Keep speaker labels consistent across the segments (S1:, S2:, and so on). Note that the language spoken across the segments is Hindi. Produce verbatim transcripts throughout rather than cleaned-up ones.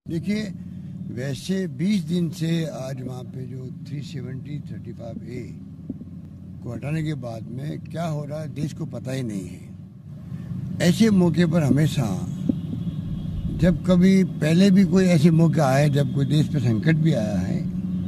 S1: देखिए, वैसे बीस दिन से आज वहाँ पे जो तीन सौ सत्तर, पैंतीस ए को हटाने के बाद में क्या हो रहा है देश को पता ही नहीं है। ऐसे मौके पर हमेशा जब कभी पहले भी कोई ऐसे मौके आए जब कोई देश पे संकट भी आया है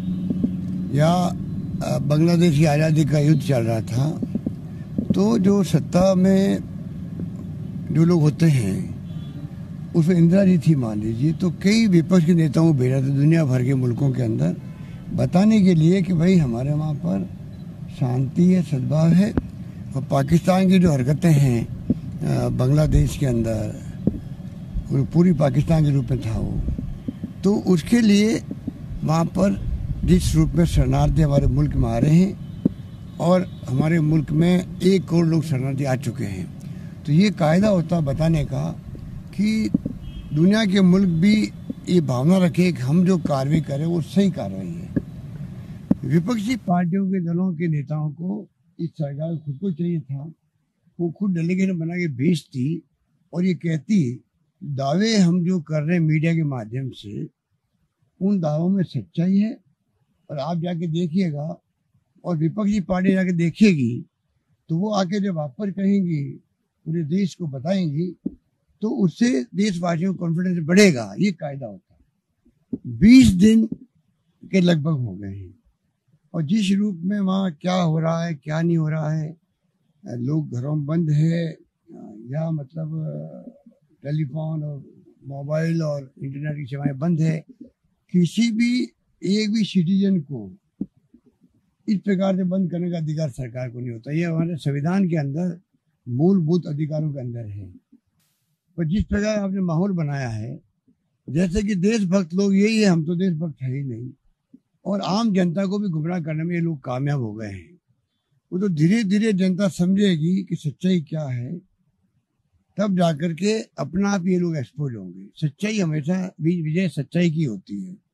S1: या बांग्लादेश की आज़ादी का युद्ध चल रहा था, तो जो सत्ता में जो लोग होते हैं उसमें इंदिरा जी थी मान लीजिए, तो कई विपक्ष के नेताओं को भेजा था दुनिया भर के मुल्कों के अंदर बताने के लिए कि भाई हमारे वहाँ पर शांति है, सद्भाव है। और पाकिस्तान की जो हरकतें हैं बांग्लादेश के अंदर, पूरी पाकिस्तान के रूप में था वो, तो उसके लिए वहाँ पर जिस रूप में शरणार्थी हमारे मुल्क में आ रहे हैं और हमारे मुल्क में एक करोड़ लोग शरणार्थी आ चुके हैं, तो ये कायदा होता बताने का कि दुनिया के मुल्क भी ये भावना रखे कि हम जो कार्रवाई करें वो सही कार्रवाई है। विपक्षी पार्टियों के दलों के नेताओं को इस सरकार खुद को चाहिए था वो खुद डेलीगेट बना के भेजती और ये कहती दावे हम जो कर रहे हैं मीडिया के माध्यम से उन दावों में सच्चाई है, और आप जाके देखिएगा और विपक्षी पार्टी जाके देखेगी तो वो आके जब वापस कहेंगी पूरे देश को बताएंगी तो उससे देशवासियों को कॉन्फिडेंस बढ़ेगा। ये कायदा होता है। बीस दिन के लगभग हो गए हैं और जिस रूप में वहाँ क्या हो रहा है क्या नहीं हो रहा है, लोग घरों में बंद है या मतलब टेलीफोन और मोबाइल और इंटरनेट की सेवाएं बंद है, किसी भी एक भी सिटीजन को इस प्रकार से बंद करने का अधिकार सरकार को नहीं होता। ये हमारे संविधान के अंदर मूलभूत अधिकारों के अंदर है। पर जिस प्रकार आपने माहौल बनाया है जैसे कि देशभक्त लोग यही है, हम तो देशभक्त है ही नहीं, और आम जनता को भी गुमराह करने में ये लोग कामयाब हो गए हैं। वो तो धीरे धीरे जनता समझेगी कि सच्चाई क्या है, तब जाकर के अपना आप ये लोग एक्सपोज होंगे। सच्चाई हमेशा विजय सच्चाई की होती है।